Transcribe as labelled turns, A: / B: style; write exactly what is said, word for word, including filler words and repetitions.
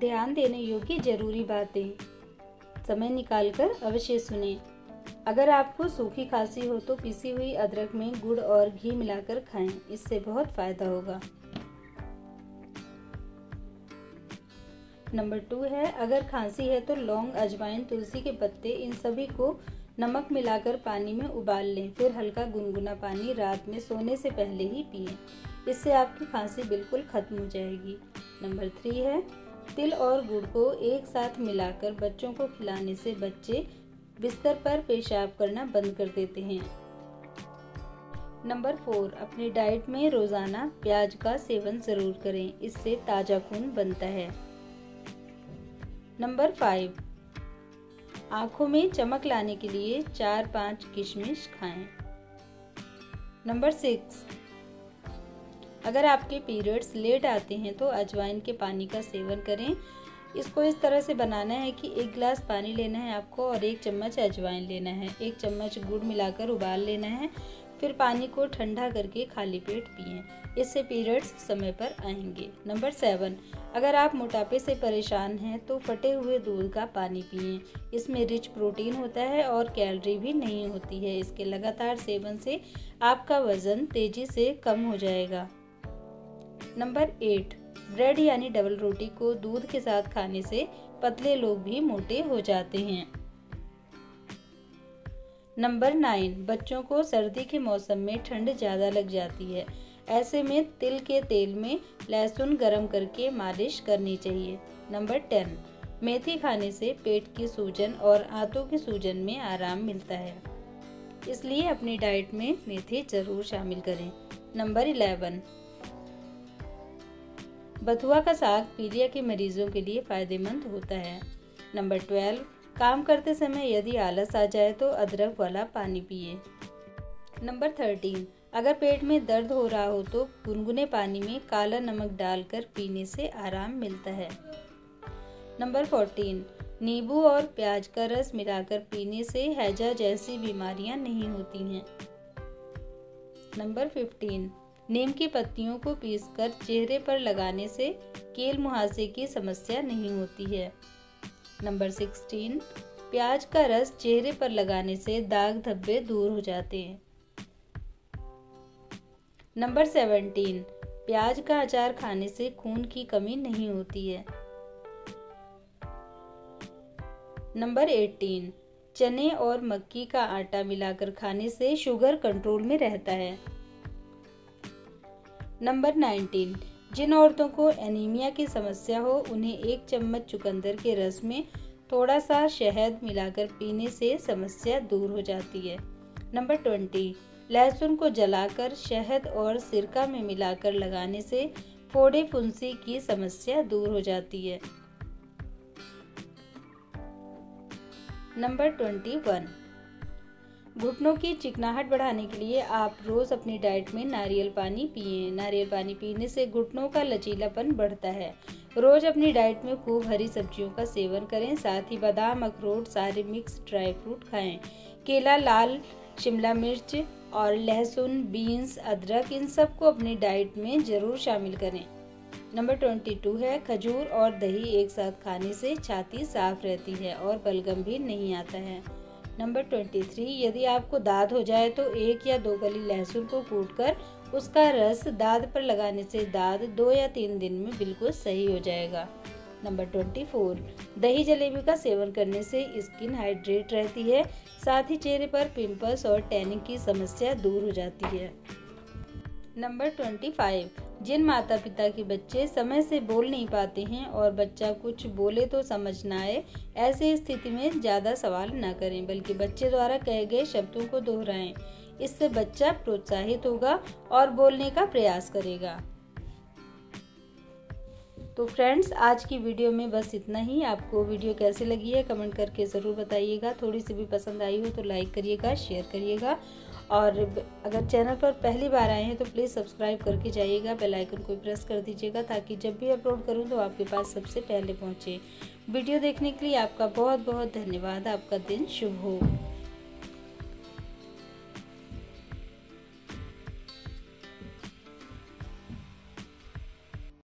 A: ध्यान देने योग्य जरूरी बातें समय निकालकर अवश्य सुनें। अगर आपको सूखी खांसी हो तो पिसी हुई अदरक में गुड़ और घी मिलाकर खाएं, इससे बहुत फायदा होगा। नंबर टू है, अगर खांसी है तो लौंग, अजवाइन, तुलसी के पत्ते, इन सभी को नमक मिलाकर पानी में उबाल लें, फिर हल्का गुनगुना पानी रात में सोने से पहले ही पिएं। इससे आपकी खांसी बिल्कुल खत्म हो जाएगी। नंबर थ्री है, तिल और गुड़ को एक साथ मिलाकर बच्चों को खिलाने से बच्चे बिस्तर पर पेशाब करना बंद कर देते हैं। नंबर फोर, अपनी डाइट में रोजाना प्याज का सेवन जरूर करें, इससे ताजा खून बनता है। नंबर फाइव, आंखों में चमक लाने के लिए चार पांच किशमिश खाएं। नंबर सिक्स, अगर आपके पीरियड्स लेट आते हैं तो अजवाइन के पानी का सेवन करें। इसको इस तरह से बनाना है कि एक गिलास पानी लेना है आपको और एक चम्मच अजवाइन लेना है, एक चम्मच गुड़ मिलाकर उबाल लेना है, फिर पानी को ठंडा करके खाली पेट पिएं। इससे पीरियड्स समय पर आएंगे। नंबर सेवन, अगर आप मोटापे से परेशान हैं तो फटे हुए दूध का पानी पिएं। इसमें रिच प्रोटीन होता है और कैलोरी भी नहीं होती है। इसके लगातार सेवन से आपका वजन तेजी से कम हो जाएगा। नंबर एट, ब्रेड यानी डबल रोटी को दूध के साथ खाने से पतले लोग भी मोटे हो जाते हैं। नंबर नाइन, बच्चों को सर्दी के मौसम में ठंड ज्यादा लग जाती है। ऐसे में तिल के तेल में लहसुन गरम करके मालिश करनी चाहिए। नंबर टेन, मेथी खाने से पेट की सूजन और आंतों की सूजन में आराम मिलता है, इसलिए अपनी डाइट में मेथी जरूर शामिल करें। नंबर इलेवन, बथुआ का साग पीलिया के मरीजों के लिए फायदेमंद होता है। नंबर ट्वेल्व, काम करते समय यदि आलस आ जाए तो अदरक वाला पानी पिए। नंबर थर्टीन, अगर पेट में दर्द हो रहा हो तो गुनगुने पानी में काला नमक डालकर पीने से आराम मिलता है। नंबर फोर्टीन, नींबू और प्याज का रस मिलाकर पीने से हैजा जैसी बीमारियां नहीं होती हैं। नंबर फिफ्टीन, नीम की पत्तियों को पीसकर चेहरे पर लगाने से कील मुहासे की समस्या नहीं होती है। नंबर सिक्सटीन, प्याज का रस चेहरे पर लगाने से दाग धब्बे दूर हो जाते हैं। नंबर सेवनटीन, प्याज का अचार खाने से खून की कमी नहीं होती है। नंबर एटीन, चने और मक्की का आटा मिलाकर खाने से शुगर कंट्रोल में रहता है। नंबर नाइनटीन, जिन औरतों को एनीमिया की समस्या हो उन्हें एक चम्मच चुकंदर के रस में थोड़ा सा शहद मिलाकर पीने से समस्या दूर हो जाती है। नंबर ट्वेंटी, लहसुन को जलाकर शहद और सिरका में मिलाकर लगाने से फोड़े फुंसी की समस्या दूर हो जाती है। नंबर ट्वेंटी वन, घुटनों की चिकनाहट बढ़ाने के लिए आप रोज अपनी डाइट में नारियल पानी पिएं। नारियल पानी पीने से घुटनों का लचीलापन बढ़ता है। रोज अपनी डाइट में खूब हरी सब्जियों का सेवन करें, साथ ही बादाम, अखरोट, सारे मिक्स ड्राई फ्रूट खाएं। केला, लाल शिमला मिर्च और लहसुन, बीन्स, अदरक, इन सब को अपनी डाइट में जरूर शामिल करें। नंबर ट्वेंटी टू है, खजूर और दही एक साथ खाने से छाती साफ रहती है और बलगम भी नहीं आता है। नंबर ट्वेंटी थ्री, यदि आपको दाद हो जाए तो एक या दो कली लहसुन को कूटकर उसका रस दाद पर लगाने से दाद दो या तीन दिन में बिल्कुल सही हो जाएगा। नंबर ट्वेंटी फोर, दही जलेबी का सेवन करने से स्किन हाइड्रेट रहती है, साथ ही चेहरे पर पिंपल्स और टैनिंग की समस्या दूर हो जाती है। नंबर ट्वेंटी फाइव, जिन माता पिता के बच्चे समय से बोल नहीं पाते हैं और बच्चा कुछ बोले तो समझ ना आए, ऐसी स्थिति में ज़्यादा सवाल ना करें, बल्कि बच्चे द्वारा कहे गए शब्दों को दोहराएं। इससे बच्चा प्रोत्साहित होगा और बोलने का प्रयास करेगा। तो फ्रेंड्स, आज की वीडियो में बस इतना ही। आपको वीडियो कैसी लगी है कमेंट करके ज़रूर बताइएगा। थोड़ी सी भी पसंद आई हो तो लाइक करिएगा, शेयर करिएगा, और अगर चैनल पर पहली बार आए हैं तो प्लीज़ सब्सक्राइब करके जाइएगा। बेल आइकन को प्रेस कर दीजिएगा ताकि जब भी अपलोड करूं तो आपके पास सबसे पहले पहुंचे। वीडियो देखने के लिए आपका बहुत बहुत धन्यवाद। आपका दिन शुभ हो।